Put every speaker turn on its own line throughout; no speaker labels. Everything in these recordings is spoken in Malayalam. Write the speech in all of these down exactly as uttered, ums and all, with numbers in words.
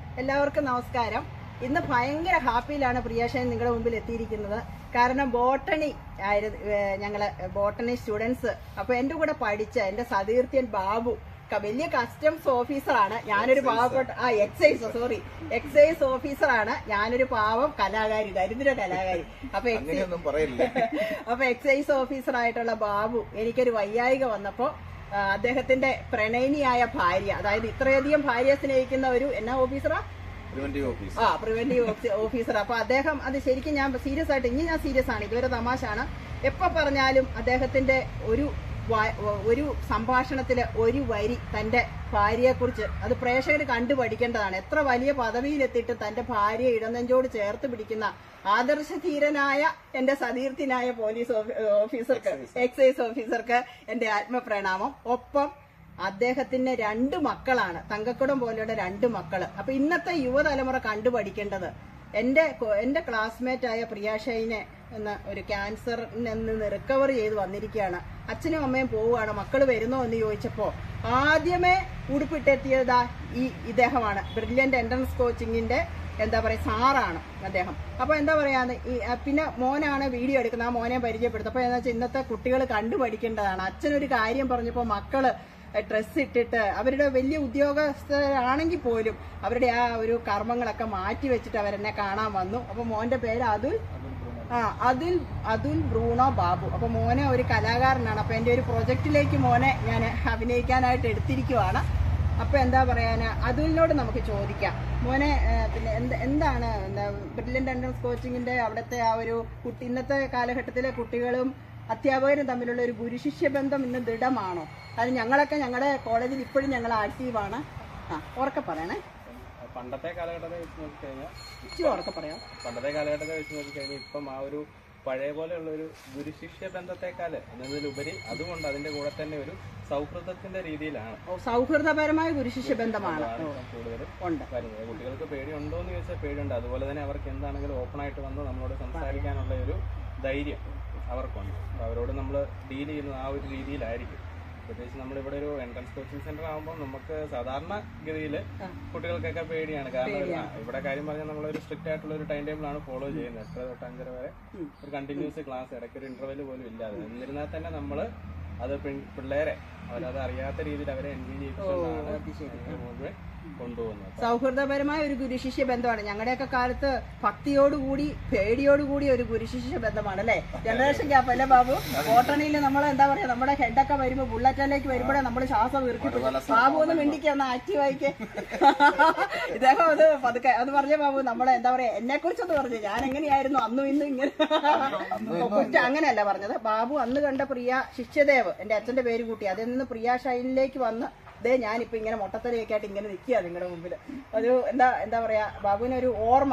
എല്ലാവർക്കും നമസ്കാരം. ഇന്ന് ഭയങ്കര ഹാപ്പിയിലാണ് പ്രിയാഷേൻ നിങ്ങളുടെ മുമ്പിൽ എത്തിയിരിക്കുന്നത്. കാരണം ബോട്ടണി ആയിരുന്നു, ഞങ്ങള് ബോട്ടണി സ്റ്റുഡൻസ്. അപ്പൊ എന്റെ കൂടെ പഠിച്ച എന്റെ സതീർത്ഥ്യൻ ബാബു വലിയ കസ്റ്റംസ് ഓഫീസറാണ്. ഞാനൊരു പാവപ്പെട്ട ആ എക്സൈസ് സോറി എക്സൈസ് ഓഫീസറാണ്. ഞാനൊരു പാവം കലാകാരി, ദരിദ്ര കലാകാരി. അപ്പൊ അപ്പൊ എക്സൈസ് ഓഫീസറായിട്ടുള്ള ബാബു എനിക്കൊരു വയ്യായിക വന്നപ്പോ അദ്ദേഹത്തിന്റെ പ്രണയിനിയായ ഭാര്യ, അതായത് ഇത്രയധികം ഭാര്യയെ സ്നേഹിക്കുന്ന ഒരു എന്നാ ഓഫീസറാ ആ പ്രിവന്റീവ് ഓഫീസർ. അപ്പൊ അദ്ദേഹം അത് ശരിക്കും ഞാൻ സീരിയസ് ആയിട്ട്, ഇനി ഞാൻ സീരിയസ് ആണ്, ഇതുവരെ തമാശാണ്. എപ്പോ പറഞ്ഞാലും അദ്ദേഹത്തിന്റെ ഒരു ഒരു സംഭാഷണത്തില് ഒരു വരി തന്റെ ഭാര്യയെ കുറിച്ച്, അത് പ്രേക്ഷകർ കണ്ടു പഠിക്കേണ്ടതാണ്. എത്ര വലിയ പദവിയിലെത്തിയിട്ട് തന്റെ ഭാര്യയെ ഇടനെഞ്ചോട് ചേർത്ത് പിടിക്കുന്ന ആദർശധീരനായ എന്റെ സതീർത്ഥ്യനായ പോലീസ് ഓഫീസർക്ക്, എക്സൈസ് ഓഫീസർക്ക് എന്റെ ആത്മപ്രണാമം. ഒപ്പം അദ്ദേഹത്തിന് രണ്ട് മക്കളാണ്, തങ്കക്കുടം പോലെയുള്ള രണ്ട് മക്കള്. അപ്പൊ ഇന്നത്തെ യുവതലമുറ കണ്ടു പഠിക്കേണ്ടത്, എന്റെ എന്റെ ക്ലാസ്മേറ്റ് ആയ പ്രിയാഷൈനെ എന്ന ഒരു ക്യാൻസറിൽ നിന്ന് റിക്കവർ ചെയ്ത് വന്നിരിക്കുകയാണ്. അച്ഛനും അമ്മയും പോവുകയാണ്, മക്കള് വരുന്നോ എന്ന് ചോദിച്ചപ്പോ ആദ്യമേ ഉടുപ്പിട്ടെത്തിയതാ ഈ ഇദ്ദേഹമാണ്. ബ്രില്യന്റ് എൻട്രൻസ് കോച്ചിങ്ങിന്റെ എന്താ പറയാ സാറാണ് അദ്ദേഹം. അപ്പൊ എന്താ പറയാന്ന് ഈ പിന്നെ മോനാണ് വീഡിയോ എടുക്കുന്നത്, ആ മോനെ പരിചയപ്പെടുത്തും. അപ്പൊ എന്താ വെച്ചാൽ ഇന്നത്തെ കുട്ടികൾ കണ്ടു പഠിക്കേണ്ടതാണ്. അച്ഛനൊരു കാര്യം പറഞ്ഞപ്പോ മക്കള് ഡ്രസ്സ് ഇട്ടിട്ട് അവരുടെ വലിയ ഉദ്യോഗസ്ഥരാണെങ്കിൽ പോലും അവരുടെ ആ ഒരു കർമ്മങ്ങളൊക്കെ മാറ്റി വെച്ചിട്ട് അവരെന്നെ കാണാൻ വന്നു. അപ്പൊ മോന്റെ പേര് അതുൽ ആ അതുൽ അതുൽ ബ്രൂണോ ബാബു. അപ്പൊ മോനെ ഒരു കലാകാരനാണ്. അപ്പൊ എന്റെ ഒരു പ്രൊജക്റ്റിലേക്ക് മോനെ ഞാൻ അഭിനയിക്കാനായിട്ട് എടുത്തിരിക്കുവാണ്. അപ്പൊ എന്താ പറയാന്, അതുലിനോട് നമുക്ക് ചോദിക്കാം. മോനെ പിന്നെ എന്ത് എന്താണ് എന്താ ബ്രില്യന്റ് എൻട്രൻസ് കോച്ചിങ്ങിന്റെ അവിടുത്തെ ആ ഒരു കുട്ടി, ഇന്നത്തെ കാലഘട്ടത്തിലെ കുട്ടികളും അധ്യാപകരും തമ്മിലുള്ള ഒരു ഗുരുശിഷ്യ ബന്ധം ഇന്ന് ദൃഢമാണോ? അത് ഞങ്ങളൊക്കെ ഞങ്ങളുടെ കോളേജിൽ ഇപ്പോഴും ഞങ്ങൾ ആക്റ്റീവാണ്. ആ ഉറക്കെ പറയണേ.
പണ്ടത്തെ കാലഘട്ടത്തെ വെച്ച് നോക്കിക്കഴിഞ്ഞാൽ
ഇച്ചിരി ഉറക്കെ പറയാം.
പണ്ടത്തെ കാലഘട്ടത്തെ വെച്ച് നോക്കിക്കഴിഞ്ഞാൽ ഇപ്പം ആ ഒരു പഴയ പോലെയുള്ള ഒരു ഗുരുശിഷ്യ ബന്ധത്തെക്കാൾ എന്നതിലുപരി അതുകൊണ്ട് അതിന്റെ കൂടെ തന്നെ ഒരു സൗഹൃദത്തിന്റെ രീതിയിലാണ്,
സൗഹൃദപരമായ ഗുരുശിഷ്യ ബന്ധമാണ്
കൂടുതലും വരുന്നത്. കുട്ടികൾക്ക് പേടിയുണ്ടോ എന്ന് ചോദിച്ചാൽ പേടിയുണ്ട്. അതുപോലെ തന്നെ അവർക്ക് എന്താണെങ്കിലും ഓപ്പൺ ആയിട്ട് വന്ന് നമ്മളോട് സംസാരിക്കാനുള്ള ഒരു ധൈര്യം അവർക്കുണ്ട്. അവരോട് നമ്മൾ ഡീൽ ചെയ്യുന്നത് ആ ഒരു രീതിയിലായിരിക്കും. പ്രത്യേകിച്ച് നമ്മളിവിടെ ഒരു എൻട്രൻസ് കോച്ചിങ് സെന്റർ ആകുമ്പോൾ നമുക്ക് സാധാരണ ഗതിയിൽ കുട്ടികൾക്കൊക്കെ പേടിയാണ്. കാരണം ഇവിടെ കാര്യം പറഞ്ഞാൽ നമ്മളൊരു സ്ട്രിക്റ്റ് ആയിട്ടുള്ള ഒരു ടൈം ടേബിൾ ആണ് ഫോളോ ചെയ്യുന്നത്. എത്ര തൊട്ട് അഞ്ചര വരെ ഒരു കണ്ടിന്യൂസ് ക്ലാസ്, ഇടയ്ക്കൊരു ഇന്റർവെൽ പോലും ഇല്ലാതെ. എന്നിരുന്നാൽ തന്നെ നമ്മൾ അത് പിള്ളേരെ അവരത് അറിയാത്ത രീതിയിൽ അവരെ എൻഗേജ് ചെയ്തിട്ടുണ്ടാണ് കൊണ്ടുപോകുന്നത്.
സൗഹൃദപരമായ ഒരു ഗുരുശിഷ്യ ബന്ധമാണ്. ഞങ്ങളുടെയൊക്കെ കാലത്ത് ഭക്തിയോടുകൂടി പേടിയോടുകൂടി ഒരു ഗുരുശിഷ്യ ബന്ധമാണ് അല്ലെ? ജനറേഷൻ ഗ്യാപ്പ് അല്ലേ ബാബു? ബോട്ടണിയിൽ നമ്മൾ എന്താ പറയാ, നമ്മുടെ ഹെഡൊക്കെ വരുമ്പോ ബുള്ളറ്റിലേക്ക് വരുമ്പോഴേ നമ്മൾ ശ്വാസം ഇറുക്കിട്ടു. ബാബു ഒന്ന് മിണ്ടിക്ക്, ഒന്ന് ആക്റ്റീവ് ആയിക്കേ. ഇദ്ദേഹം അത് പതുക്കെ അത് പറഞ്ഞ ബാബു, നമ്മളെ എന്താ പറയാ, എന്നെ കുറിച്ചൊന്ന് പറഞ്ഞു, ഞാൻ എങ്ങനെയായിരുന്നു അന്നും ഇന്നും ഇങ്ങനെ കുറ്റം അങ്ങനെയല്ല പറഞ്ഞത്. ബാബു അന്ന് കണ്ട പ്രിയ ശിഷ്യദേവ്, എന്റെ അച്ഛന്റെ പേര് കൂട്ടി, അതിൽ നിന്ന് പ്രിയ ഷൈനിലേക്ക് വന്ന് ദേ ഞാനിപ്പോ ഇങ്ങനെ മൊട്ടത്തലയൊക്കെ ആയിട്ട് ഇങ്ങനെ നിൽക്കുക നിങ്ങളുടെ മുമ്പിൽ. ഒരു എന്താ എന്താ പറയാ, ബാബുവിനൊരു ഓർമ്മ.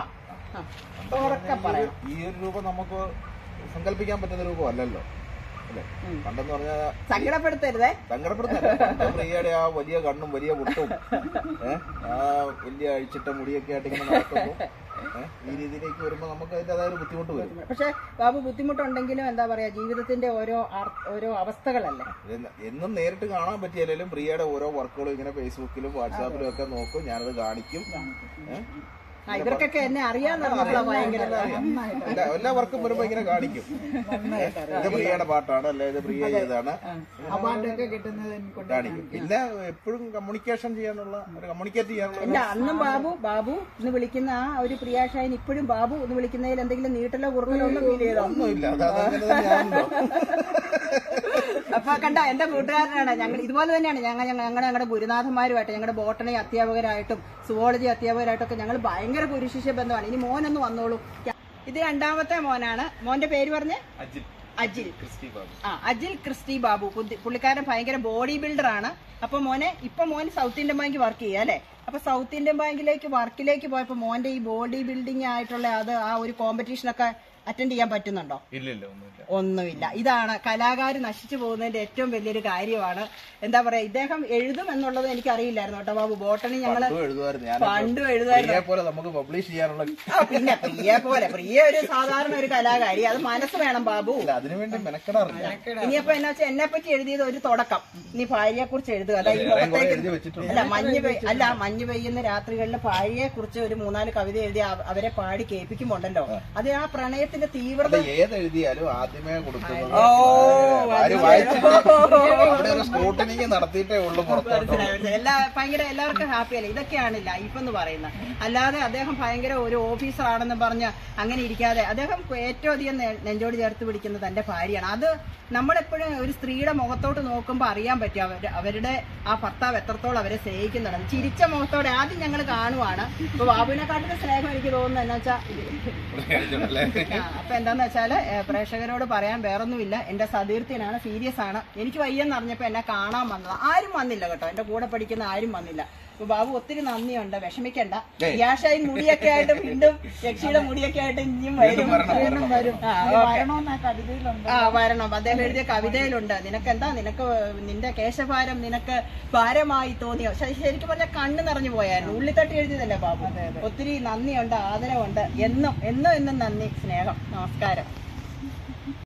പറയാം,
ഈ ഒരു രൂപം നമുക്ക് സങ്കല്പിക്കാൻ പറ്റുന്ന രൂപമല്ലല്ലോ അല്ലെ? പണ്ടെന്ന് പറഞ്ഞാൽ
സങ്കടപ്പെടുത്തരുതേ,
സങ്കടപ്പെടുത്തരുത്. പ്രിയയുടെ ആ വലിയ കണ്ണും വലിയ മുട്ടും ഏഹ് ആ വലിയ അഴിച്ചിട്ട മുടിയൊക്കെ ആയിട്ട് ഇങ്ങനെ നടക്കുമ്പോ ഈ രീതിയിലേക്ക് വരുമ്പോ നമുക്ക് അതിൻ്റെതായ ഒരു ബുദ്ധിമുട്ട് വരും.
പക്ഷെ ബാബു ബുദ്ധിമുട്ടുണ്ടെങ്കിലും എന്താ പറയാ, ജീവിതത്തിന്റെ ഓരോ ഓരോ അവസ്ഥകളല്ലേ.
എന്നും നേരിട്ട് കാണാൻ പറ്റിയാലും പ്രിയയുടെ ഓരോ വർക്കുകളും ഇങ്ങനെ ഫേസ്ബുക്കിലും വാട്സാപ്പിലും ഒക്കെ നോക്കും, ഞാനത് കാണിക്കും.
ഇവർക്കൊക്കെ എന്നെ അറിയാവുന്ന ഭയങ്കര
എല്ലാ വർക്കും വരുമ്പോ ഇങ്ങനെ കാണിക്കും, ഇത് പ്രിയയുടെ പാട്ടാണ് അല്ലെ, ഇത് പ്രിയ ചെയ്താണ് കാണിക്കും. പിന്നെ എപ്പോഴും കമ്മ്യൂണിക്കേഷൻ ചെയ്യാനുള്ള ഒരു കമ്മ്യൂണിക്കേറ്റ് ചെയ്യാനുള്ള.
അന്നും ബാബു ബാബു എന്ന് വിളിക്കുന്ന ആ ഒരു പ്രിയാഷായൻ ഇപ്പോഴും ബാബു എന്ന് വിളിക്കുന്നതിൽ എന്തെങ്കിലും നീട്ടലോ കുറുക്കലോ ഒന്നും ഫീൽ ചെയ്തോ?
ഒന്നുമില്ല, അതങ്ങനെ തന്നെയാണല്ലോ.
അപ്പൊ കണ്ട എന്റെ കൂട്ടുകാരനാണ്. ഞങ്ങൾ ഇതുപോലെ തന്നെയാണ്. ഞങ്ങൾ ഞങ്ങളുടെ ഞങ്ങളുടെ ഗുരുനാഥന്മാരുമായിട്ട്, ഞങ്ങളുടെ ബോട്ടണി അധ്യാപകരായിട്ടും സുവോളജി അധ്യാപകരായിട്ടൊക്കെ ഞങ്ങൾ ഭയങ്കര ഗുരുശിഷ്യ ബന്ധമാണ്. ഇനി മോനൊന്ന് വന്നോളൂ. ഇത് രണ്ടാമത്തെ മോനാണ്. മോന്റെ പേര് പറഞ്ഞേ?
അജിൽ.
അജിൽ ആ അജിൽ ക്രിസ്റ്റി ബാബു. പുള്ളിക്കാരൻ ഭയങ്കര ബോഡി ബിൽഡർ ആണ്. അപ്പൊ മോനെ ഇപ്പൊ മോൻ സൗത്ത് ഇന്ത്യൻ ബാങ്ക് വർക്ക് ചെയ്യുക അല്ലെ? അപ്പൊ സൗത്ത് ഇന്ത്യൻ ബാങ്കിലേക്ക് വർക്കിലേക്ക് പോയപ്പോ മോന്റെ ഈ ബോഡി ബിൽഡിംഗ് ആയിട്ടുള്ള അത് ആ ഒരു കോമ്പറ്റീഷനൊക്കെ അറ്റൻഡ് ചെയ്യാൻ പറ്റുന്നുണ്ടോ?
ഇല്ലില്ല, ഒന്നുമില്ല.
ഒന്നുമില്ല. ഇതാണ് കലാകാരൻ നശിച്ചു പോകുന്നതിന്റെ ഏറ്റവും വലിയൊരു കാര്യമാണ്. എന്താ പറയാ, ഇദ്ദേഹം എഴുതും എന്നുള്ളത് എനിക്ക് അറിയില്ലായിരുന്നു കേട്ടോ ബാബു. ബോട്ടണി ഞങ്ങള് പണ്ടും എഴുതുമായിരുന്നു.
നമുക്ക് പബ്ലിഷ് ചെയ്യാനുള്ള
പിന്നെ പ്രിയെ പോലെ, പ്രിയ ഒരു സാധാരണ ഒരു കലാകാരി, അത് മനസ്സ് വേണം ബാബു.
അതിനുവേണ്ടി മെനക്കെടാറില്ല.
ഇനിയപ്പോ എന്നാ വെച്ചാൽ എന്നെ പറ്റി എഴുതിയത് ഒരു തുടക്കം, ഇനി ഭാര്യയെ കുറിച്ച് എഴുതുക. അതായത് മുഖത്തേക്ക് അല്ല മഞ്ഞ് പെയ് അല്ല മഞ്ഞ് പെയ്യുന്ന രാത്രികളിൽ ഭാര്യയെ കുറിച്ച് ഒരു മൂന്നാല് കവിത എഴുതി അവരെ പാടി കേൾപ്പിക്കുമ്പോണ്ടല്ലോ, അത് ആ പ്രണയത്തിന്റെ തീവ്രത
ഏതെഴുതിയാലും ആദ്യമേ കൊടുക്കുന്നത്
ഓ
സ്ക്രൂട്ടനിങ് നടത്തിയിട്ടേ ഉള്ളൂ.
എല്ലാ ഭയങ്കര എല്ലാവർക്കും ഹാപ്പിയല്ലേ. ഇതൊക്കെയാണ് ലൈഫ് എന്ന് പറയുന്നത്. അല്ലാതെ അദ്ദേഹം ഭയങ്കര ഒരു ഓഫീസർ ആണെന്ന് പറഞ്ഞ് അങ്ങനെ ഇരിക്കാതെ അദ്ദേഹം ഏറ്റവും അധികം നെഞ്ചോട് ചേർത്ത് പിടിക്കുന്നത് തന്റെ ഭാര്യയാണ്. അത് നമ്മളെപ്പോഴും ഒരു സ്ത്രീയുടെ മുഖത്തോട്ട് നോക്കുമ്പോൾ അറിയാൻ പറ്റും അവർ അവരുടെ ആ ഭർത്താവ് എത്രത്തോളം അവരെ സ്നേഹിക്കുന്നുണ്ട്. ചിരിച്ച മുഖത്തോടെ ആദ്യം ഞങ്ങൾ കാണുവാണ്. ഇപ്പൊ ബാബുവിനെക്കാട്ടിന്റെ സ്നേഹം എനിക്ക് തോന്നുന്നത് എന്നാ വെച്ചാൽ അപ്പൊ എന്താന്ന് വെച്ചാല് പ്രേക്ഷകരോട് പറയാൻ വേറൊന്നുമില്ല. എന്റെ സതീർത്ഥ്യനാണ്, സീരിയസ് ആണ്. എനിക്ക് വയ്യെന്ന് അറിഞ്ഞപ്പോ എന്നെ കാണാൻ വന്നത്. ആരും വന്നില്ല കേട്ടോ, എന്റെ കൂടെ പഠിക്കുന്ന ആരും വന്നില്ല. അപ്പൊ ബാബു ഒത്തിരി നന്ദിയുണ്ട്, വിഷമിക്കണ്ട. ഗ്യാഷായി മുടിയൊക്കെ ആയിട്ട് വീണ്ടും യക്ഷിയുടെ മുടിയൊക്കെ ആയിട്ട് ഇനിയും വരും വരും ആ വരണം. അദ്ദേഹം എഴുതിയ കവിതയിലുണ്ട്, നിനക്കെന്താ നിനക്ക് നിന്റെ കേശഭാരം നിനക്ക് ഭാരമായി തോന്നിയോ. ശരിക്കും പറഞ്ഞാൽ കണ്ണ് നിറഞ്ഞു പോയായിരുന്നു. ഉള്ളിത്തട്ടി എഴുതിയതല്ലേ ബാബു. ഒത്തിരി നന്ദിയുണ്ട്, ആദരവുണ്ട്. എന്നും എന്നും എന്നും നന്ദി, സ്നേഹം. നമസ്കാരം.